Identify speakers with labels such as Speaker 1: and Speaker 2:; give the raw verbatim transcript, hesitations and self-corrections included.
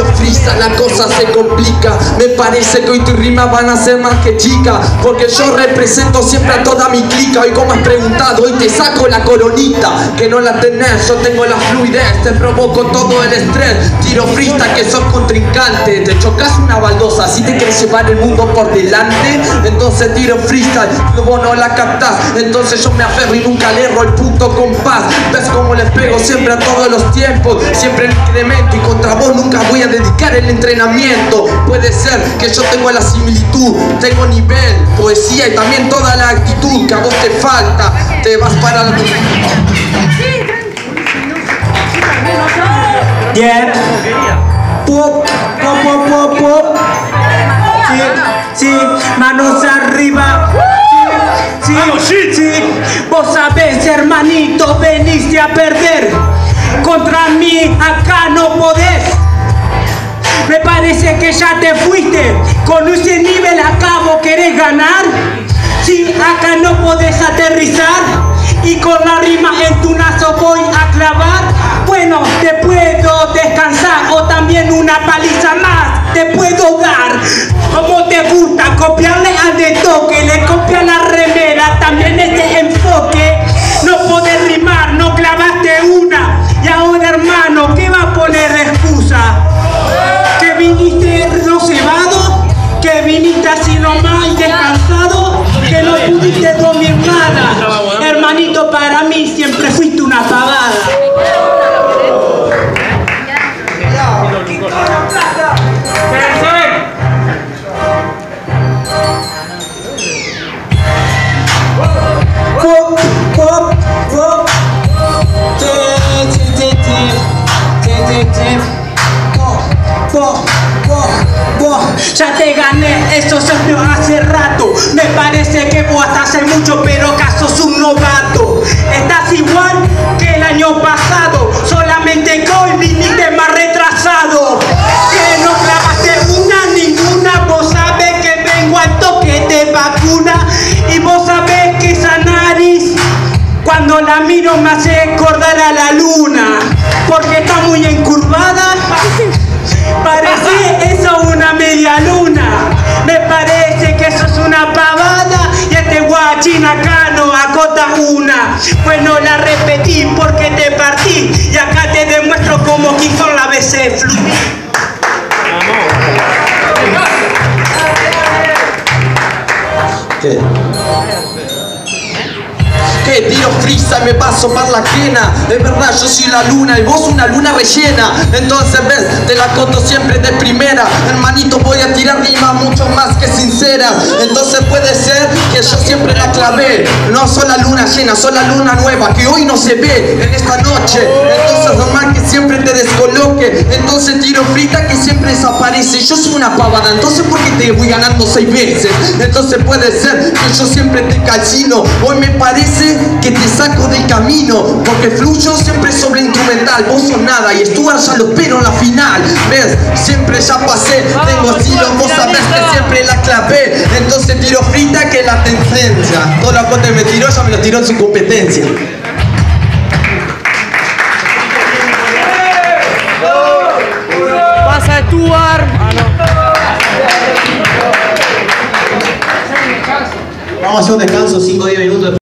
Speaker 1: tiro freestyle, la cosa se complica. Me parece que hoy tus rimas van a ser más que chicas, porque yo represento siempre a toda mi clica. Hoy como has preguntado, hoy te saco la coronita, que no la tenés, yo tengo la fluidez. Te provoco todo el estrés, tiro freestyle que sos contrincante. Te chocas una baldosa, si te quieres llevar el mundo por delante, entonces tiro freestyle, vos no la captás. Entonces yo me aferro y nunca le erro el punto compás. Ves como les pego siempre a todos los tiempos, siempre en incremento, y contra vos nunca voy a dedicar el entrenamiento. Puede ser que yo tengo la similitud, tengo nivel, poesía y también toda la actitud que a vos te falta. Te vas para la...
Speaker 2: Yeah. Pop, pop, pop, pop, pop. Sí, sí, manos arriba. Sí, sí, sí. Vos sabés, hermanito, veniste a perder. Contra mí acá no podés. Me parece que ya te fuiste. Con ese nivel acá vos querés ganar. Sí, acá no podés aterrizar. Y con la rima en tu naso voy a clavar. Bueno, te puedo descansar, o también una paliza más te puedo dar. Como te gusta copiarle a de toque, le copia la remera, también este enfoque. No podés rimar, no clavaste una. Y ahora, hermano, ¿qué va a poner de excusa? ¿Que viniste no cebado? ¿Que viniste así nomás y descansado? ¿Que no pudiste dormir nada? Hermanito, para mí siempre fuiste una pavada. Pop, pop, pop. Ya te gané, eso se dio hace rato. Me parece que vos hasta hace mucho, pero acaso sos un novato. Estás igual que el año pasado, solamente que hoy viniste más retrasado. Que no clavaste una, ninguna. Vos sabés que vengo al toque de vacuna. Y vos sabés que esa nariz, cuando la miro me hace acordar a la luna, porque está muy encurvada. Parece eso una media luna. Me parece que eso es una pavada. Y este guachín acá no acota una. Pues no la repetí porque te partí. Y acá te demuestro como Kingson la B C Flu.
Speaker 1: ¿Qué? Que tiro frisa y me paso para la quena. Es verdad, yo soy la luna y vos una luna rellena. Entonces ves, te la conto siempre de primera. Hermanito, voy a tirar rimas mucho más que sinceras. Entonces puede ser que yo siempre la clavé. No soy la luna llena, soy la luna nueva que hoy no se ve en esta noche. Entonces normal que siempre te descoloque. Entonces tiro frita que siempre desaparece. Yo soy una pavada, entonces ¿por qué te voy ganando seis veces? Entonces puede ser que yo siempre te calcino. Hoy me parece que te saco del camino, porque fluyo siempre sobre instrumental. Vos sos nada y Stuart ya lo espero en la final. ¿Ves? Siempre ya pasé, tengo estilo, vos sabés que siempre la clavé. Entonces tiro frita que la tendencia. Todo lo que me tiró ya me lo tiró en su competencia.
Speaker 3: Pasa Stuart.
Speaker 1: Vamos a hacer un descanso, cinco o diez minutos.